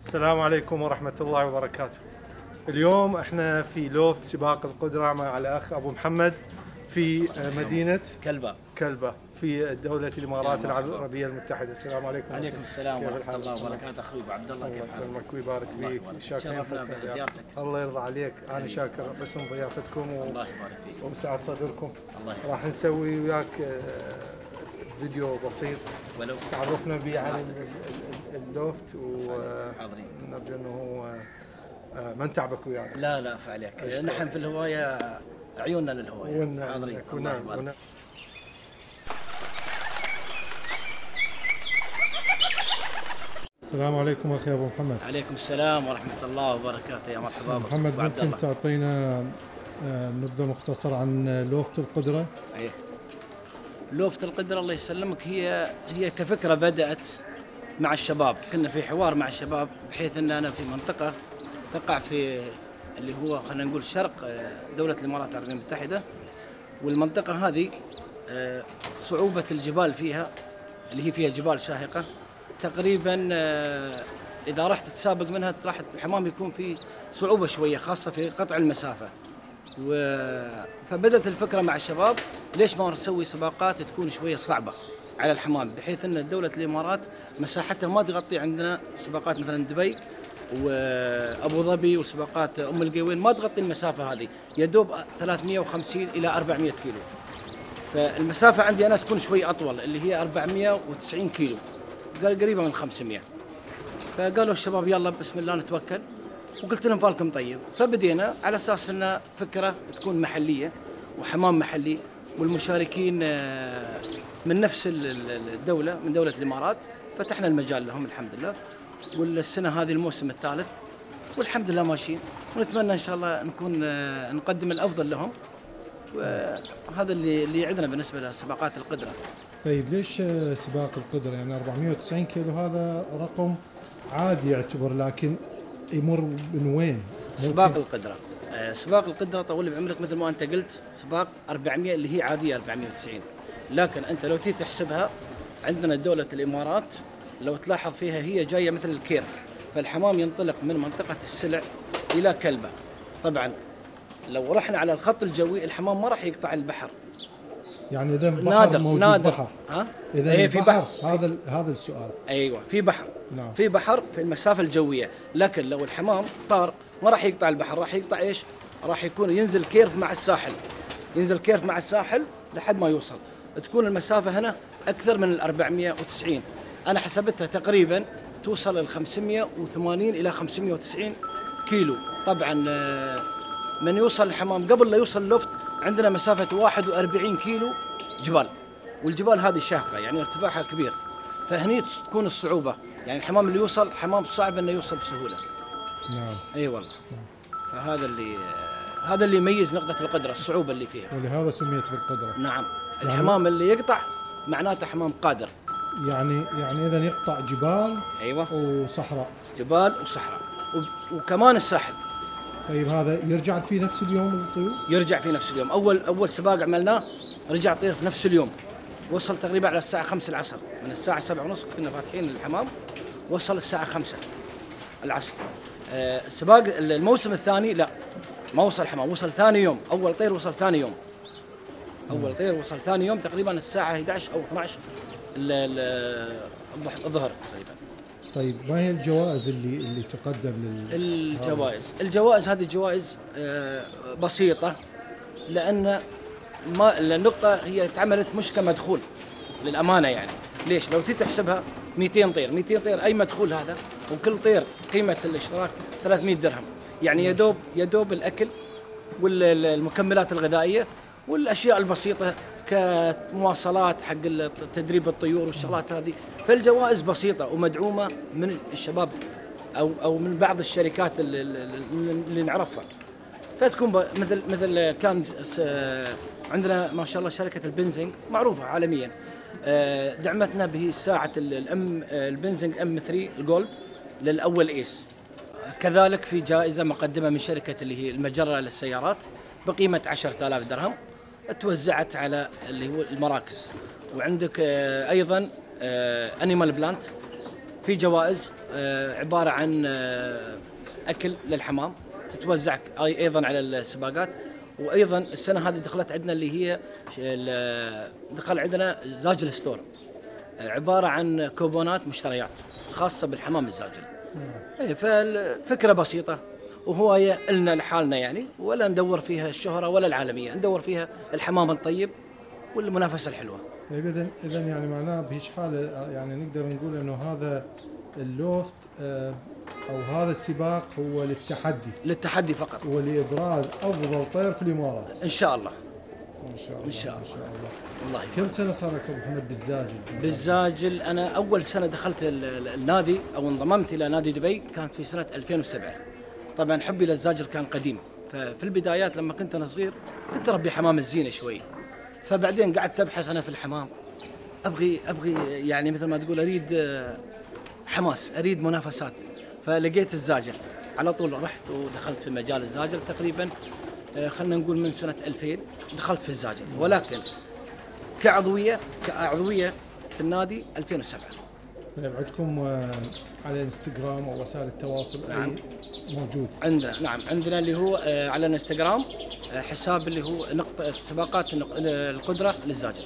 السلام عليكم ورحمة الله وبركاته. اليوم احنا في لوفت سباق القدرة مع الأخ أبو محمد في مدينة كلبة في دولة الإمارات العربية المتحدة. السلام عليكم. عليكم السلام ورحمة الله وبركاته. أخوي أبو عبد الله، الله يسلمك ويبارك فيك. شاكرين بزيارتك. الله يرضى عليك. أنا شاكر حسن ضيافتكم الله يبارك فيك وسعة صدركم. الله راح نسوي وياك فيديو بسيط ولو تعرفنا به عن اللوفت، ونرجو انه ما نتعبك ويانا. لا فعليك، نحن في الهواية عيوننا للهواية. حاضرين. السلام عليكم اخي ابو محمد. عليكم السلام ورحمة الله وبركاته. يا مرحبا محمد، ممكن تعطينا نبذة مختصرة عن لوفت القدرة؟ ايه، لوفت القدرة الله يسلمك هي كفكرة بدأت مع الشباب. كنا في حوار مع الشباب بحيث ان انا في منطقة تقع في اللي هو خلينا نقول شرق دولة الامارات العربية المتحدة، والمنطقة هذه صعوبة الجبال فيها اللي هي فيها جبال شاهقة تقريبا. اذا رحت تسابق منها راح الحمام يكون في صعوبة شوية، خاصة في قطع المسافة. فبدأت الفكرة مع الشباب، ليش ما نسوي سباقات تكون شوية صعبة على الحمام، بحيث ان دولة الامارات مساحتها ما تغطي عندنا سباقات مثلا دبي وابو ظبي وسباقات القوين ما تغطي المسافة هذه، يدوب 350 الى 400 كيلو. فالمسافة عندي انا تكون شوي اطول اللي هي 490 كيلو، قريبة من 500. فقالوا الشباب يلا بسم الله نتوكل، وقلت لهم فالكم طيب. فبدينا على اساس ان فكره تكون محليه وحمام محلي، والمشاركين من نفس الدوله، من دوله الامارات. فتحنا المجال لهم الحمد لله، والسنه هذه الموسم الثالث والحمد لله ماشيين، ونتمنى ان شاء الله نكون نقدم الافضل لهم. وهذا اللي عندنا بالنسبه لسباقات القدره. طيب ليش سباق القدره؟ يعني 490 كيلو هذا رقم عادي يعتبر، لكن يمر من وين؟ سباق القدرة، سباق القدرة طول بعمرك مثل ما أنت قلت، سباق 400 اللي هي عادية 490. لكن أنت لو تيجي تحسبها عندنا دولة الإمارات لو تلاحظ فيها هي جاية مثل الكيرف، فالحمام ينطلق من منطقة السلع إلى كلبة. طبعا لو رحنا على الخط الجوي الحمام ما راح يقطع البحر، يعني إذا بحر موجود بحر. إذا إيه في بحر، هذا السؤال. أيوة في بحر. نعم. في بحر في المسافة الجوية، لكن لو الحمام طار ما راح يقطع البحر، راح يقطع ايش؟ راح يكون ينزل كيرف مع الساحل، ينزل كيرف مع الساحل لحد ما يوصل. تكون المسافة هنا أكثر من 490. أنا حسبتها تقريبا توصل ل 580 إلى 590 كيلو. طبعا من يوصل الحمام قبل لا يوصل لوفت عندنا مسافة 41 كيلو جبال، والجبال هذه شاهقة يعني ارتفاعها كبير، فهني تكون الصعوبة. يعني الحمام اللي يوصل حمام صعب انه يوصل بسهولة. نعم. اي والله. فهذا اللي يميز نقطة القدرة، الصعوبة اللي فيها، ولهذا سميت بالقدرة. نعم. الحمام اللي يقطع معناته حمام قادر. يعني اذا يقطع جبال. ايوه. وصحراء. جبال وصحراء وكمان الساحل. طيب هذا يرجع في نفس اليوم الطيور؟ يرجع في نفس اليوم. اول سباق عملناه رجع طير في نفس اليوم، وصل تقريبا على الساعة 5 العصر. من الساعة 7:30 كنا فاتحين الحمام، وصل الساعة 5 العصر. السباق الموسم الثاني لا ما وصل الحمام، وصل ثاني يوم. أول طير وصل ثاني يوم. أول طير وصل ثاني يوم تقريبا الساعة 11 أو 12 الظهر تقريبا. طيب ما هي الجوائز اللي تقدم الجوائز هذه جوائز بسيطة، لأن النقطة هي اتعملت مش كمدخول للأمانة. يعني ليش؟ لو تحسبها 200 طير أي مدخول هذا، وكل طير قيمة الاشتراك 300 درهم. يعني يدوب الأكل والمكملات الغذائية والأشياء البسيطة كمواصلات حق تدريب الطيور والشغلات هذه. فالجوائز بسيطة ومدعومة من الشباب أو من بعض الشركات اللي نعرفها. فتكون مثل كان عندنا ما شاء الله شركة البنزنج معروفة عالميا، دعمتنا به ساعة البنزنج M3 الجولد للأول إيس. كذلك في جائزة مقدمة من شركة اللي هي المجرة للسيارات بقيمة 10,000 درهم، توزعت على اللي هو المراكز. وعندك أيضا أنيمال بلانت في جوائز عباره عن اكل للحمام تتوزع ايضا على السباقات. وايضا السنه هذه دخلت عندنا اللي هي دخل عندنا زاجل ستور، عباره عن كوبونات مشتريات خاصه بالحمام الزاجل. فالفكره بسيطه وهوايه لنا لحالنا يعني، ولا ندور فيها الشهره ولا العالميه، ندور فيها الحمام الطيب والمنافسه الحلوه. طيب اذا يعني معناه بهيج حاله يعني نقدر نقول انه هذا اللوفت او هذا السباق هو للتحدي فقط، ولابراز افضل طير في الامارات ان شاء الله. ان شاء الله ان شاء الله. ان شاء الله. الله كم سنه صار لك ابو محمد بالزاجل؟ انا اول سنه دخلت النادي او انضممت الى نادي دبي كان في سنه 2007. طبعا حبي للزاجل كان قديم، ففي البدايات لما كنت انا صغير كنت اربي حمام الزينه شوي، فبعدين قعدت ابحث انا في الحمام، ابغي يعني مثل ما تقول اريد حماس، اريد منافسات، فلقيت الزاجل على طول رحت ودخلت في مجال الزاجل. تقريبا خلينا نقول من سنه 2000 دخلت في الزاجل، ولكن كعضويه في النادي 2007. طيب عندكم على انستغرام او وسائل التواصل نعم. اي موجود عندنا؟ نعم عندنا اللي هو على الانستغرام حساب اللي هو نقطة سباقات القدرة للزاجل.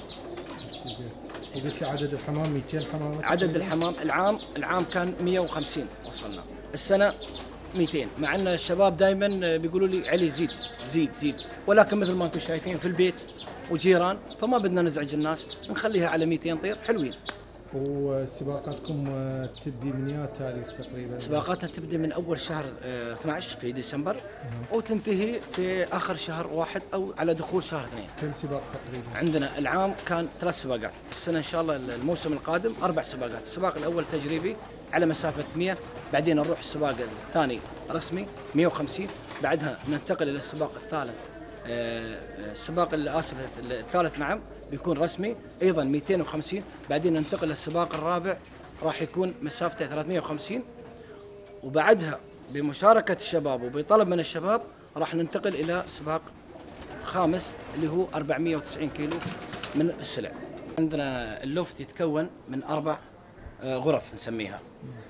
وقلت لي عدد الحمام 200 حمام؟ عدد الحمام العام كان 150 وصلنا، السنة 200، مع ان الشباب دائما بيقولوا لي علي زيد، ولكن مثل ما انتم شايفين في البيت وجيران، فما بدنا نزعج الناس، نخليها على 200 طير حلوين. وسباقاتكم تبدي من يا تاريخ تقريبا؟ سباقاتنا تبدي من اول شهر 12 في ديسمبر وتنتهي في اخر شهر 1 او على دخول شهر 2. كم سباق تقريبا؟ عندنا العام كان 3 سباقات، السنه ان شاء الله الموسم القادم 4 سباقات. السباق الاول تجريبي على مسافه 100، بعدين نروح السباق الثاني رسمي 150، بعدها ننتقل الى السباق الثالث السباق الثالث نعم بيكون رسمي ايضا 250، بعدين ننتقل للسباق الرابع راح يكون مسافته 350، وبعدها بمشاركه الشباب وبطلب من الشباب راح ننتقل الى سباق خامس اللي هو 490 كيلو من السلع. عندنا اللوفت يتكون من 4 غرف نسميها.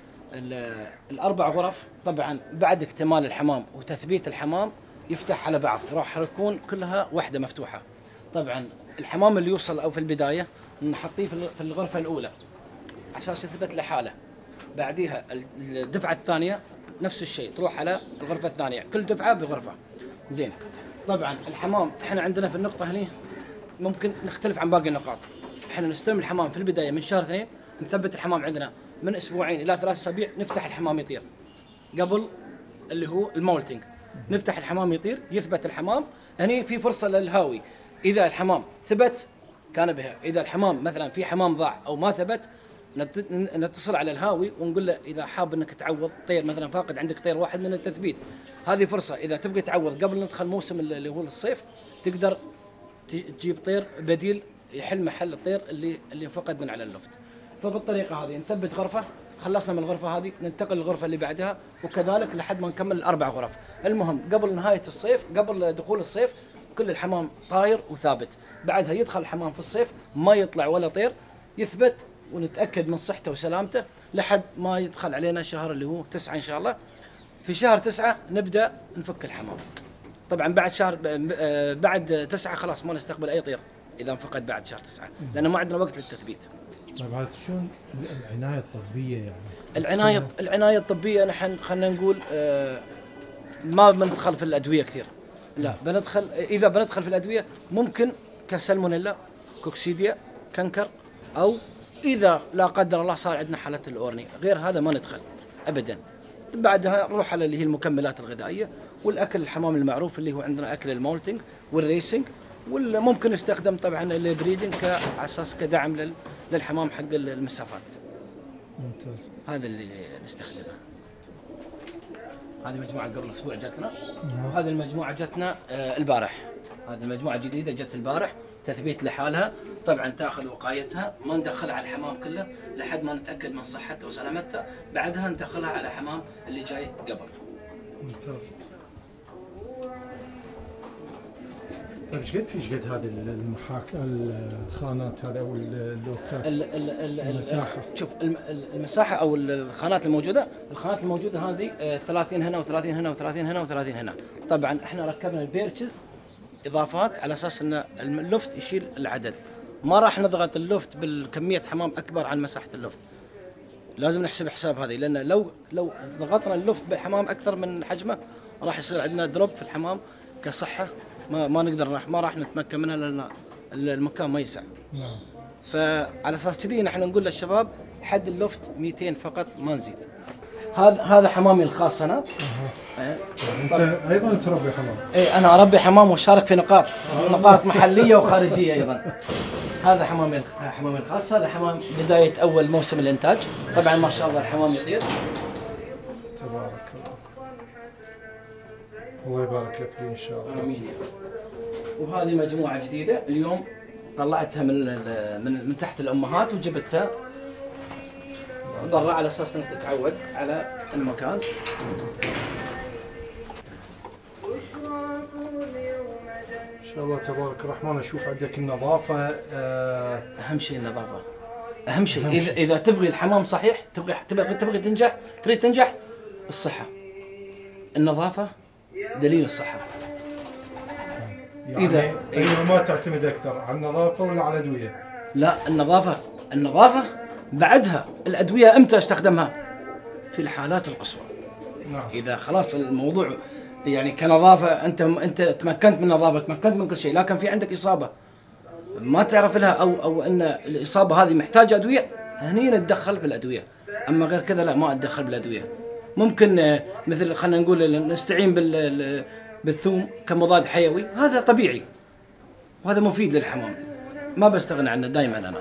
الاربع غرف طبعا بعد اكتمال الحمام وتثبيت الحمام يفتح على بعض، راح يكون كلها وحده مفتوحه. طبعا الحمام اللي يوصل او في البدايه نحطيه في الغرفه الاولى على اساس يثبت لحاله، بعديها الدفعه الثانيه نفس الشيء تروح على الغرفه الثانيه، كل دفعه بغرفه. زين. طبعا الحمام احنا عندنا في النقطه هنا ممكن نختلف عن باقي النقاط. احنا نستلم الحمام في البدايه من شهر 2، نثبت الحمام عندنا من اسبوعين الى 3 اسابيع، نفتح الحمام يطير قبل اللي هو المولتنج، نفتح الحمام يطير يثبت الحمام. هني في فرصه للهاوي، اذا الحمام ثبت كان بها، اذا الحمام مثلا في حمام ضاع او ما ثبت نتصل على الهاوي ونقول له اذا حاب انك تعوض طير، مثلا فاقد عندك طير واحد من التثبيت، هذه فرصه اذا تبغي تعوض قبل ندخل موسم اللي هو الصيف تقدر تجيب طير بديل يحل محل الطير اللي انفقد من على اللفت. فبالطريقه هذه نثبت غرفه، خلصنا من الغرفه هذه ننتقل للغرفه اللي بعدها، وكذلك لحد ما نكمل ال4 غرف. المهم قبل نهايه الصيف، قبل دخول الصيف كل الحمام طاير وثابت، بعدها يدخل الحمام في الصيف ما يطلع ولا طير، يثبت ونتاكد من صحته وسلامته لحد ما يدخل علينا شهر اللي هو 9 ان شاء الله. في شهر 9 نبدا نفك الحمام. طبعا بعد 9 خلاص ما نستقبل اي طير اذا انفقد بعد شهر 9، لانه ما عندنا وقت للتثبيت. طيب هذا شلون العنايه الطبيه يعني؟ العنايه الطبيه نحن خلينا نقول ما بندخل في الادويه كثير، لا اذا بندخل في الادويه ممكن كسالمونيلا، كوكسيديا، كنكر، او اذا لا قدر الله صار عندنا حاله الاورني، غير هذا ما ندخل ابدا. بعدها نروح على اللي هي المكملات الغذائيه والاكل الحمام المعروف اللي هو عندنا اكل المولتنج والريسنج، وممكن نستخدم طبعا البريدنج على اساس كدعم للحمام حق المسافات. ممتاز. هذا اللي نستخدمه. هذه مجموعه قبل اسبوع جتنا، وهذه المجموعه جتنا البارح. هذه المجموعه جديده جت البارح تثبيت لحالها، طبعا تاخذ وقايتها، ما ندخلها على الحمام كله لحد ما نتاكد من صحتها وسلامتها، بعدها ندخلها على حمام اللي جاي قبل. ممتاز. طيب ايش قد هذه الخانات هذا او اللوفتات؟ المساحه. شوف المساحه او الخانات الموجوده هذه 30 هنا و30 هنا و30 هنا و30 هنا. طبعا احنا ركبنا البيرتشز اضافات على اساس ان اللفت يشيل العدد. ما راح نضغط اللفت بالكميه حمام اكبر عن مساحه اللفت. لازم نحسب حساب هذه، لان لو ضغطنا اللفت بحمام اكثر من حجمه راح يصير عندنا دروب في الحمام كصحه، ما نقدر ما راح نتمكن منها لان المكان ما يسع. نعم. فعلى اساس كذي نحن نقول للشباب حد اللفت 200 فقط ما نزيد. هذا حمامي الخاص انا. انت ايضا تربي حمام؟ اي انا اربي حمام واشارك في نقاط محليه وخارجيه ايضا. هذا حمامي الخاص، هذا حمام بدايه اول موسم الانتاج. طبعا ما شاء الله الحمام يطير. تبارك الله. الله يبارك لك فيه ان شاء الله. امين يا رب. وهذه مجموعه جديده اليوم طلعتها من تحت الامهات وجبتها ضرع على اساس انك تتعود على المكان. ان شاء الله تبارك الرحمن. اشوف عندك النظافه. اهم شيء النظافه، اهم شيء. اذا تبغي الحمام صحيح، تبغي تنجح، تريد تنجح، الصحه. النظافه دليل الصحه. يعني إذا ما تعتمد اكثر على النظافه ولا على الادويه؟ لا، النظافه بعدها. الادويه امتى استخدمها؟ في الحالات القصوى. نعم. اذا خلاص الموضوع يعني كنظافه، انت تمكنت من النظافه، تمكنت من كل شيء، لكن في عندك اصابه ما تعرف لها او ان الاصابه هذه محتاجه ادويه، هني نتدخل بالادويه. اما غير كذا لا، ما اتدخل بالادويه. ممكن مثل خلينا نقول نستعين بالثوم كمضاد حيوي، هذا طبيعي وهذا مفيد للحمام، ما بستغنى عنه دائما انا.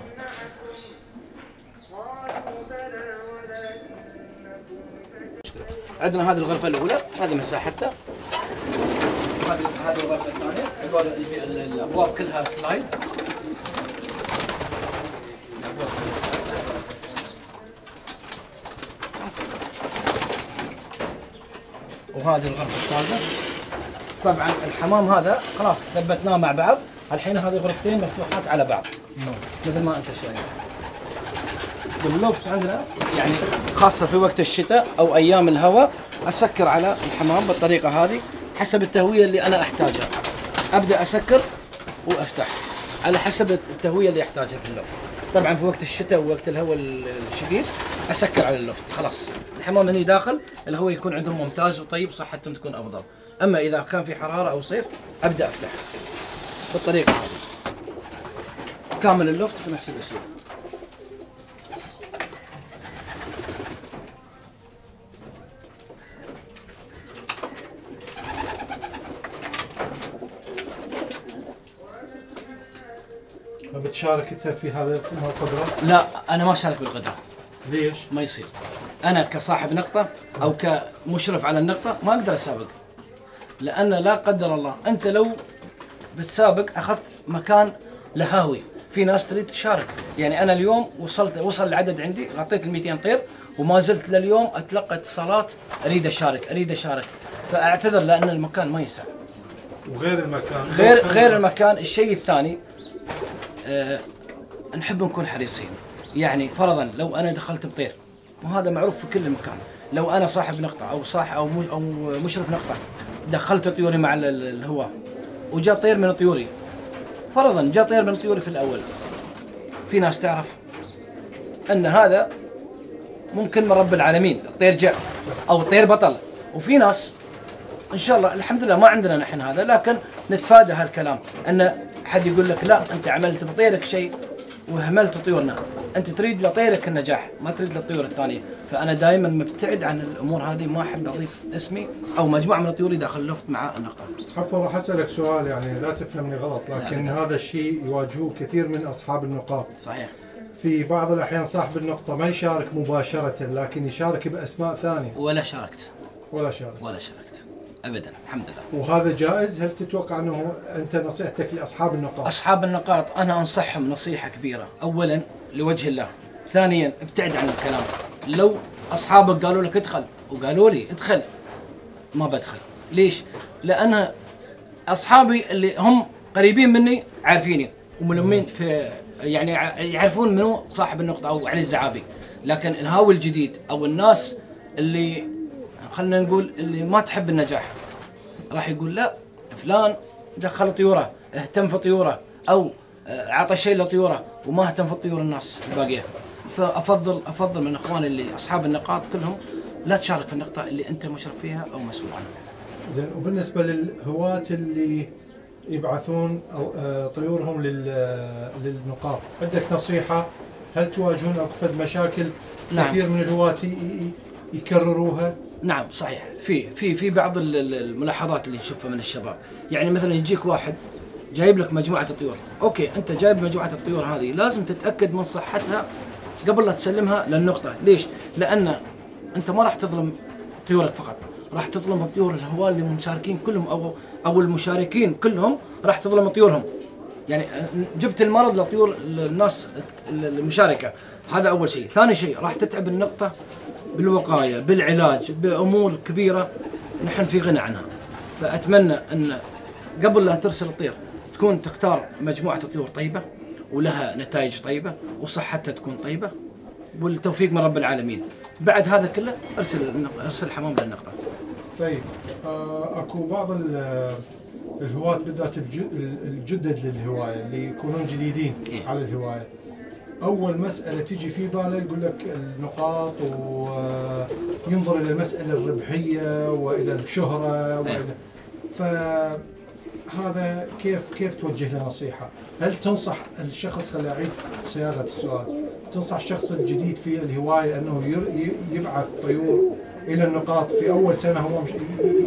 عندنا هذه الغرفة الأولى، هذه مساحتها. هذه الغرفة الثانية، عبارة الأبواب كلها سلايد. وهذه الغرفة الثالثة. طبعا الحمام هذا خلاص ثبتناه مع بعض، الحين هذه غرفتين مفتوحات على بعض. مثل ما أنت شايف. اللوفت عندنا يعني خاصة في وقت الشتاء أو أيام الهواء، أسكر على الحمام بالطريقة هذه حسب التهوية اللي أنا أحتاجها. أبدأ أسكر وأفتح على حسب التهوية اللي أحتاجها في اللوفت. طبعا في وقت الشتاء ووقت الهواء الشديد أسكر على اللوفت. خلاص الحمام هني داخل الهواء يكون عندهم ممتاز وطيب، صحتهم تكون أفضل. أما إذا كان في حرارة أو صيف أبدأ أفتح بالطريقة هذه. كامل اللوفت بنفس الأسلوب. بتشارك انت في هذا القدرة؟ لا، انا ما اشارك بالقدرة. ليش؟ ما يصير. انا كصاحب نقطة او كمشرف على النقطة ما اقدر اسابق، لان لا قدر الله انت لو بتسابق اخذت مكان لهاوي، في ناس تريد تشارك. يعني انا اليوم وصل العدد عندي، غطيت ال 200 طير وما زلت لليوم اتلقى اتصالات اريد اشارك، فاعتذر لان المكان ما يسع. وغير المكان غير المكان. الشيء الثاني نحب نكون حريصين. يعني فرضا لو انا دخلت بطير، وهذا معروف في كل مكان، لو انا صاحب نقطه او مشرف نقطه دخلت طيوري مع الهواء وجاء طير من طيوري، فرضا جاء طير من طيوري في الاول، في ناس تعرف ان هذا ممكن من رب العالمين الطير جاء او الطير بطل، وفي ناس ان شاء الله الحمد لله ما عندنا نحن هذا، لكن نتفادى هالكلام ان حد يقول لك لا انت عملت بطيرك شيء وهملت طيورنا، انت تريد لطيرك النجاح ما تريد للطيور الثانيه. فانا دائما مبتعد عن الامور هذه، ما احب اضيف اسمي او مجموعه من طيوري داخل اللفت مع النقطه. عفوا راح اسالك سؤال، يعني لا تفهمني غلط، لكن هذا الشيء يواجهوه كثير من اصحاب النقاط. صحيح. في بعض الاحيان صاحب النقطه ما يشارك مباشره، لكن يشارك باسماء ثانيه. ولا شاركت ابدا الحمد لله. وهذا جائز؟ هل تتوقع انه انت نصيحتك لاصحاب النقاط؟ اصحاب النقاط انا انصحهم نصيحه كبيره، اولا لوجه الله، ثانيا ابتعد عن الكلام. لو اصحابك قالوا لك ادخل وقالوا لي ادخل، ما بدخل. ليش؟ لان اصحابي اللي هم قريبين مني عارفيني وملمين في يعني يعرفون منو صاحب النقطه او علي الزعابي، لكن الهاوي الجديد او الناس اللي خلينا نقول اللي ما تحب النجاح راح يقول لا فلان دخل طيوره، اهتم في طيوره، او عطى شيء لطيوره وما اهتم في طيور الناس الباقيه. فافضل من اخواني اللي اصحاب النقاط كلهم لا تشارك في النقطه اللي انت مشرف فيها او مسؤول عنها. زين، وبالنسبه للهواة اللي يبعثون طيورهم للنقاط، عندك نصيحه؟ هل تواجهون اكو فد مشاكل؟ نعم. كثير من الهواة يكرروها. نعم صحيح، في بعض الملاحظات اللي نشوفها من الشباب، يعني مثلا يجيك واحد جايب لك مجموعه الطيور، اوكي انت جايب مجموعه الطيور هذه لازم تتاكد من صحتها قبل لا تسلمها للنقطه، ليش؟ لان انت ما راح تظلم طيورك فقط، راح تظلم طيور الهواة اللي مشاركين كلهم او المشاركين كلهم راح تظلم طيورهم. يعني جبت المرض لطيور الناس المشاركه، هذا اول شيء. ثاني شيء راح تتعب النقطه بالوقايه، بالعلاج، بامور كبيره نحن في غنى عنها. فاتمنى ان قبل لا ترسل الطير تكون تختار مجموعه طيور طيبه ولها نتائج طيبه وصحتها تكون طيبه، والتوفيق من رب العالمين. بعد هذا كله ارسل حمام للنقطه. طيب، اكو بعض الهواة بالذات الجدد للهوايه اللي يكونون جديدين على الهوايه، اول مساله تيجي في باله يقول لك النقاط، وينظر الى المساله الربحيه والى الشهره والى فهذا كيف توجه له نصيحه؟ هل تنصح الشخص، خليني اعيد صياغه السؤال، تنصح الشخص الجديد في الهوايه انه يبعث طيور الى النقاط في اول سنه هو مش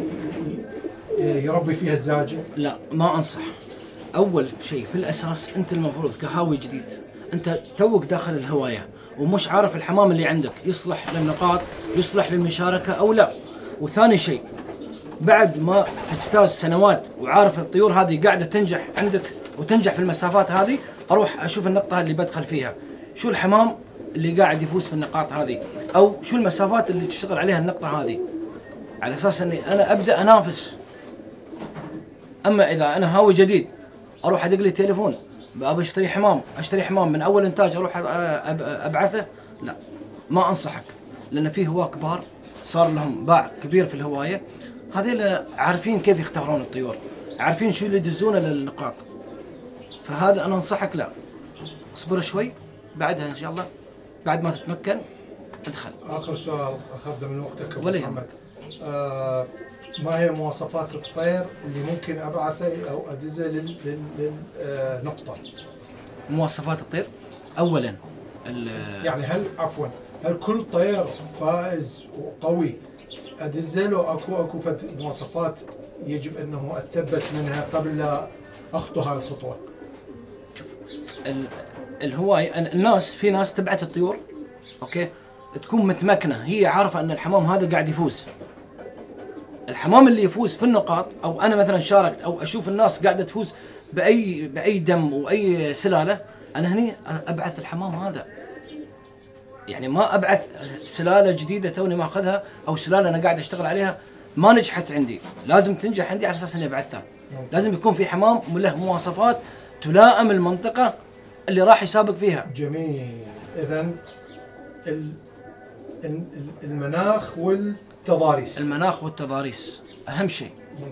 يربي فيها الزاجل؟ لا، ما انصح. اول شيء في الاساس انت المفروض كهاوي جديد، انت توك داخل الهوايه ومش عارف الحمام اللي عندك يصلح للنقاط، يصلح للمشاركه او لا. وثاني شيء بعد ما تجتاز سنوات وعارف الطيور هذه قاعده تنجح عندك وتنجح في المسافات هذه، اروح اشوف النقطه اللي بدخل فيها، شو الحمام اللي قاعد يفوز في النقاط هذه، او شو المسافات اللي تشتغل عليها النقطه هذه، على اساس اني انا ابدا انافس. اما اذا انا هاوي جديد اروح ادق لي تليفون ابى اشتري حمام من اول انتاج اروح ابعثه، لا ما انصحك. لان في هواة كبار صار لهم باع كبير في الهوايه، هذول عارفين كيف يختارون الطيور، عارفين شو اللي يدزونه للنقاط. فهذا انا انصحك لا، اصبر شوي، بعدها ان شاء الله بعد ما تتمكن ادخل. اخر سؤال اخذ من وقتك ابو محمد، ما هي مواصفات الطير اللي ممكن ابعثه او ادزه للنقطه؟ مواصفات الطير اولا يعني هل كل طير فائز وقوي ادزه له؟ اكو مواصفات يجب انه اتثبت منها قبل لا اخطو هاي الخطوه؟ شوف الهوايه، الناس في ناس تبعت الطيور اوكي تكون متمكنه، هي عارفه ان الحمام هذا قاعد يفوز. الحمام اللي يفوز في النقاط، او انا مثلا شاركت او اشوف الناس قاعده تفوز باي دم واي سلاله، انا هني ابعث الحمام هذا. يعني ما ابعث سلاله جديده توني ماخذها او سلاله انا قاعد اشتغل عليها ما نجحت عندي، لازم تنجح عندي على اساس اني ابعثها. لازم يكون في حمام له مواصفات تلائم المنطقه اللي راح يسابق فيها. جميل. اذا المناخ والتضاريس اهم شيء.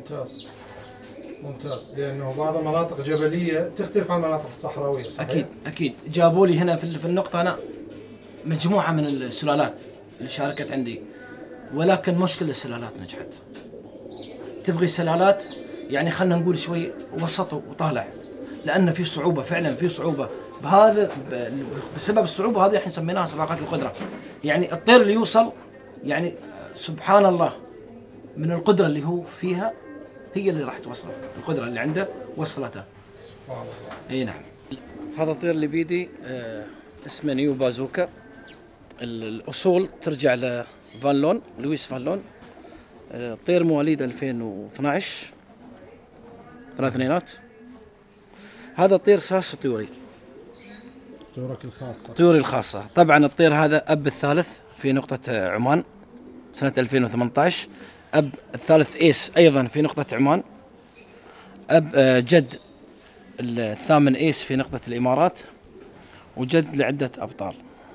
ممتاز، لانه بعض المناطق جبليه تختلف عن المناطق الصحراويه. صحيح؟ اكيد جابوا لي هنا في النقطه انا مجموعه من السلالات اللي شاركت عندي، ولكن مش كل السلالات نجحت. تبغي سلالات يعني خلينا نقول شوي وسط وطالع، لان في صعوبه، فعلا في صعوبه. بهذا بسبب الصعوبه هذه احنا سميناها صفاقات القدره. يعني الطير اللي يوصل، يعني سبحان الله من القدره اللي هو فيها هي اللي راح توصله، القدره اللي عنده وصلته. سبحان الله. اي نعم. هذا الطير اللي بيدي اسمه نيو بازوكا. الاصول ترجع لويس فان لون. طير مواليد 2012 ثلاثينات. هذا الطير ساس طيوري. طيوري الخاصة. طبعا الطير هذا أب الثالث في نقطة عمان سنة 2018، أب الثالث إيس أيضا في نقطة عمان، جد الثامن ايس في نقطة الامارات، وجد لعدة ابطال.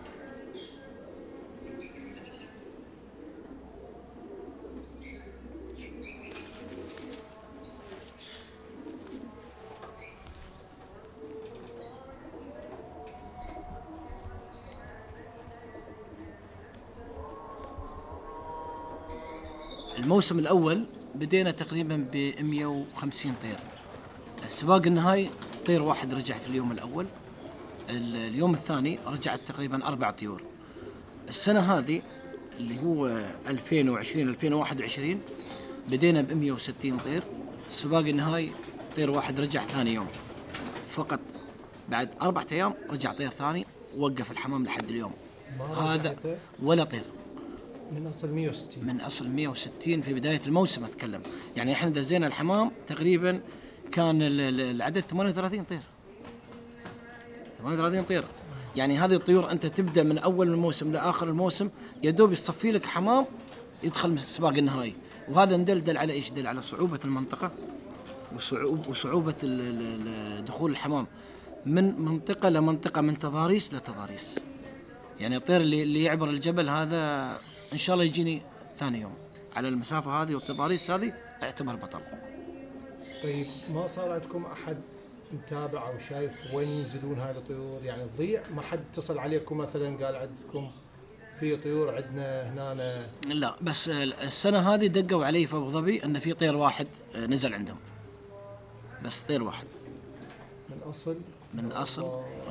الموسم الأول بدينا تقريبا ب 150 طير. السباق النهائي طير واحد رجع في اليوم الأول، اليوم الثاني رجعت تقريبا 4 طيور. السنة هذه اللي هو 2020 بدينا ب 160 طير. السباق النهائي طير واحد رجع ثاني يوم فقط، بعد 4 أيام رجع طير ثاني، وقف الحمام لحد اليوم هذا ولا طير. من اصل 160 من اصل 160 في بدايه الموسم اتكلم، يعني احنا دزينا الحمام تقريبا كان العدد 38 طير. 38 طير، يعني هذه الطيور انت تبدا من اول الموسم لاخر الموسم يا دوب يصفي لك حمام يدخل السباق النهائي. وهذا ندل على ايش؟ دل على صعوبه المنطقه وصعوبه دخول الحمام من منطقه لمنطقه، من تضاريس لتضاريس. يعني الطير اللي يعبر الجبل هذا ان شاء الله يجيني ثاني يوم على المسافه هذه والتضاريس هذه، اعتبر بطل. طيب ما صار عندكم احد متابع او شايف وين ينزلون هاي الطيور؟ يعني تضيع؟ ما حد اتصل عليكم مثلا قال عندكم في طيور عندنا هنا؟ لا، بس السنه هذه دقوا علي في ابو ظبي ان في طير واحد نزل عندهم، بس طير واحد من اصل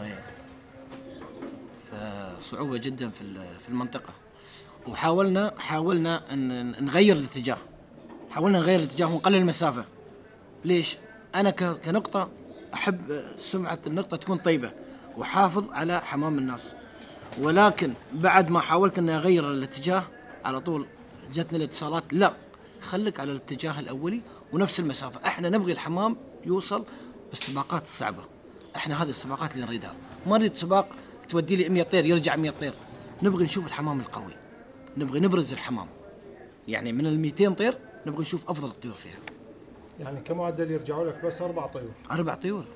فصعوبه جدا في المنطقه. وحاولنا ان نغير الاتجاه، ونقلل المسافه. ليش؟ انا كنقطه احب سمعه النقطه تكون طيبه وحافظ على حمام الناس، ولكن بعد ما حاولت اني اغير الاتجاه على طول جتني الاتصالات: لا، خليك على الاتجاه الاولي ونفس المسافه، احنا نبغي الحمام يوصل بالسباقات الصعبه. احنا هذه السباقات اللي نريدها، ما نريد سباق تودي لي 100 طير يرجع 100 طير. نبغي نشوف الحمام القوي، نبغي نبرز الحمام، يعني من ال 200 طير نبغي نشوف افضل الطيور فيها. يعني كمعدل يرجعوا لك بس 4 طيور؟ 4 طيور،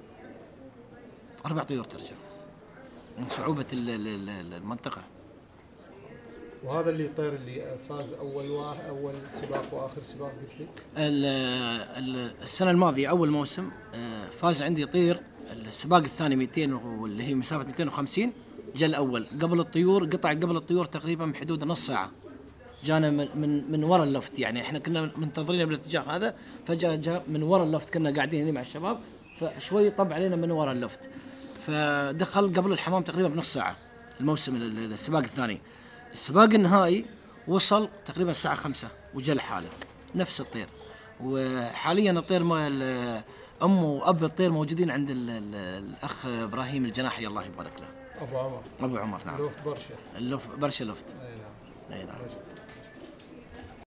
4 طيور ترجع من صعوبة المنطقة. وهذا اللي الطير اللي فاز أول سباق وآخر سباق قلت لي؟ السنة الماضية أول موسم فاز عندي طير السباق الثاني 200 واللي هي مسافة 250، جاء الأول قبل الطيور، قطع قبل الطيور تقريبا بحدود نص ساعة. جانا من وراء اللفت، يعني احنا كنا منتظرين بالاتجاه هذا، فجأة جاء من وراء اللفت، كنا قاعدين هنا مع الشباب فشوي طب علينا من وراء اللفت، فدخل قبل الحمام تقريبا بنص ساعة. الموسم السباق الثاني. السباق النهائي وصل تقريبا الساعة 5 وجاء لحاله نفس الطير. وحاليا الطير أم وأب الطير موجودين عند الأخ إبراهيم الجناحي الله يبارك له. أبو عمر. نعم. لوفت برشا. برشا لوفت. أي نعم.